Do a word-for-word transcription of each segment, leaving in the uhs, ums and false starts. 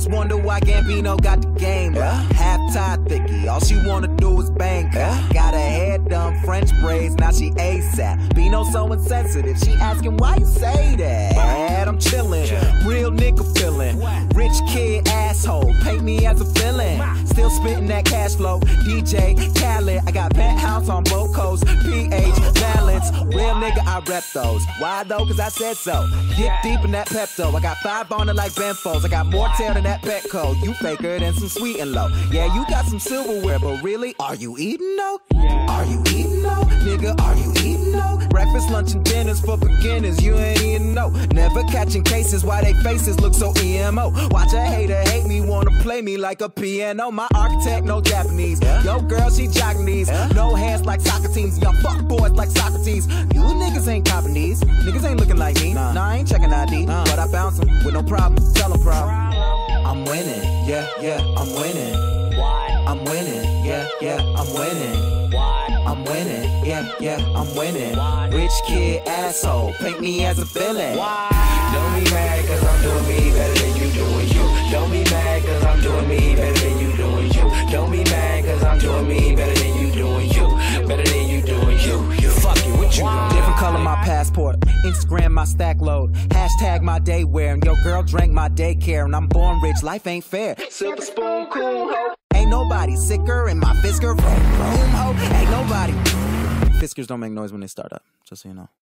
Fans wonder why Gambino got the game. Yeah. Half-tie thicky, all she wanna do is bang. Yeah. Got her hair done, French braids, now she ASAP. Bino so insensitive, she asking why you say that. I'm chillin', real nigga feelin'. Rich kid asshole, paint me as a villain. Still spittin' that cash flow, D J Khaled. I got penthouse on both coasts, P H balance. Real nigga, I rep those. Why though? Cause I said so. Get deep in that Pepto. I got five on it like Benfos. I got more tail than that Petco. You faker than some sweet and low. Yeah, you got some silverware, but really, are you eating though? Are you eating though? Nigga, are you eating though? Breakfast, lunch, and dinners for beginners. You ain't eating no. Never catching cases why they faces look so E M O. Watch a hater hate me, wanna play me like a piano. My architect, no Japanese. Yo, girl, she Japanese. No hands like soccer teams. Young fuck boys like Socrates. You niggas ain't copping these. Niggas ain't looking like me. Nah, nah I ain't checking I D. Nah. But I bounce them with no problem. Tell them problem. I'm winning. Yeah, yeah, I'm winning. Why? I'm winning. Yeah, yeah, I'm winning. Why? I'm winning. Yeah, yeah, I'm winning. Why? Rich kid asshole. Paint me as a villain. Why? Don't be mad cause I'm doing me better than you doing you. Don't be mad cause I'm doing me better than you doing you. Don't be mad cause I'm doing me better than you doing you. Better than you doing you. You fuck it, what you gonna do? Different color my passport, Instagram my stack load, hashtag my day wear, and your girl drank my daycare, and I'm born rich, life ain't fair. Silver spoon, cool ho. Ain't nobody sicker in my Fisker room ho. Ain't nobody. Fiskers don't make noise when they start up, just so you know.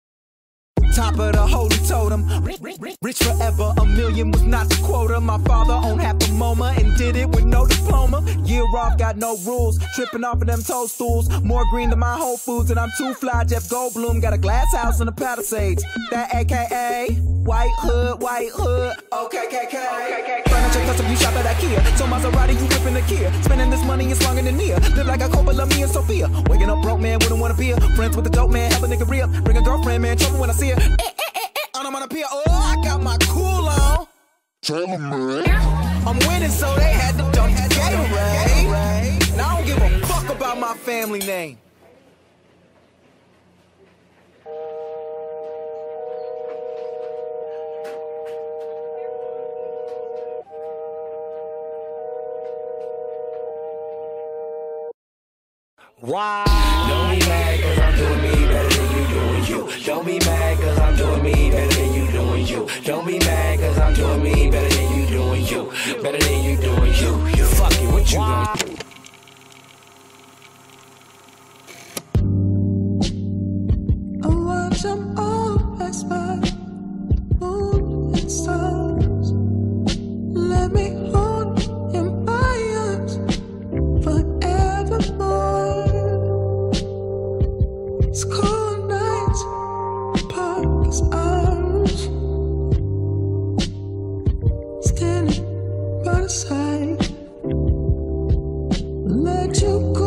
Top of the holy totem, rich forever, a million was not the quota. My father owned half the MoMA and did it with no diploma. Year off, got no rules, tripping off of them toadstools. More green than my Whole Foods, and I'm too fly. Jeff Goldblum got a glass house in the Palisades. That A K A White Hood, White Hood. Okay, K K. Furniture custom, you shop at IKEA. So Maserati, you whipping the Kia. Spending this money is longer than near. Live like a Coppola, me and Sophia. Waking up broke, man, wouldn't want to be a friends with the dope man, help a nigga real. Bring a girlfriend, man, trouble when I see her. Eh, eh, eh, eh. I'm on a pier. Oh, I got my cool on. Tell them, man. I'm winning, so they had to dump the Gatorade. Now I don't give a fuck about my family name. Why? Don't be mad cause I'm doing me better than you doing you. Don't be mad cause I'm doing me better than you doing you. Don't be mad cause I'm doing me better than you doing you. Better than you doing you. You fuck it, what you gonna do? I watch them all pass by, moon and stars. Let me hold in my arms forevermore. It's cold nights, the park is ours. Standing by the side, let you go.